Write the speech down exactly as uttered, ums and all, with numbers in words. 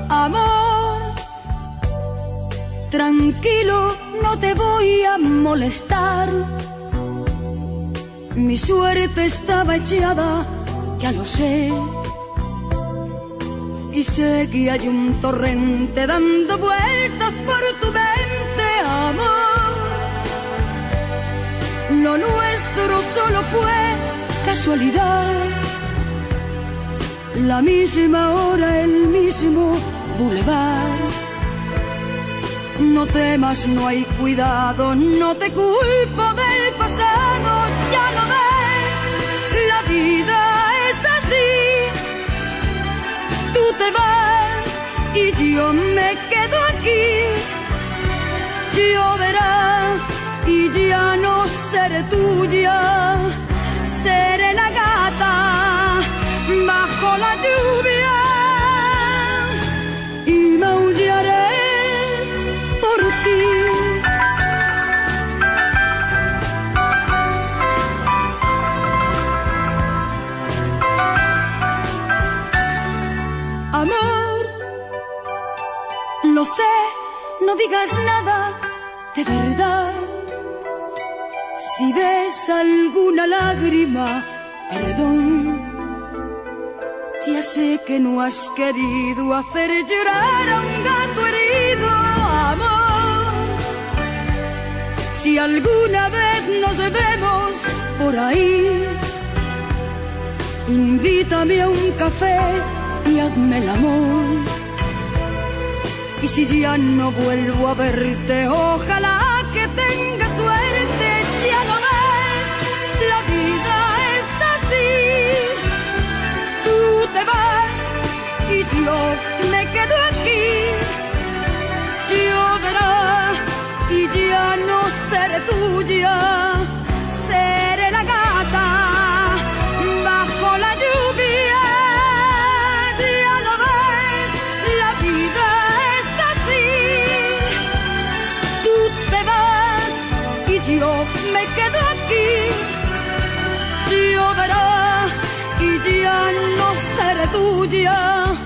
Amor, tranquilo, no te voy a molestar. Mi suerte estaba echada, ya lo sé. Y sé que hay un torrente dando vueltas por tu mente, amor. Lo nuestro solo fue casualidad. La misma hora, el mismo bulevar. No temas, no hay cuidado, no te culpo del pasado. Ya lo ves, la vida es así. Tú te vas y yo me quedo aquí. Lloverá y ya no seré tuya. Seré la gata bajo la lluvia y maullaré por ti. Amor, lo sé, no digas nada de verdad. Si ves alguna lágrima, perdón. Ya sé que no has querido hacer llorar a un gato herido, amor. Si alguna vez nos vemos por ahí, invítame a un café y hazme el amor. Y si ya no vuelvo a verte, ojalá que tengas suerte. Ya lo ves, la vida es así. Tú te vas y yo me quedo aquí. Lloverá y ya no seré tuya. Seré la gata bajo la lluvia. Ya lo ves, la vida es así. Tú te vas y yo me quedo aquí. Lloverá y ya no seré tuya.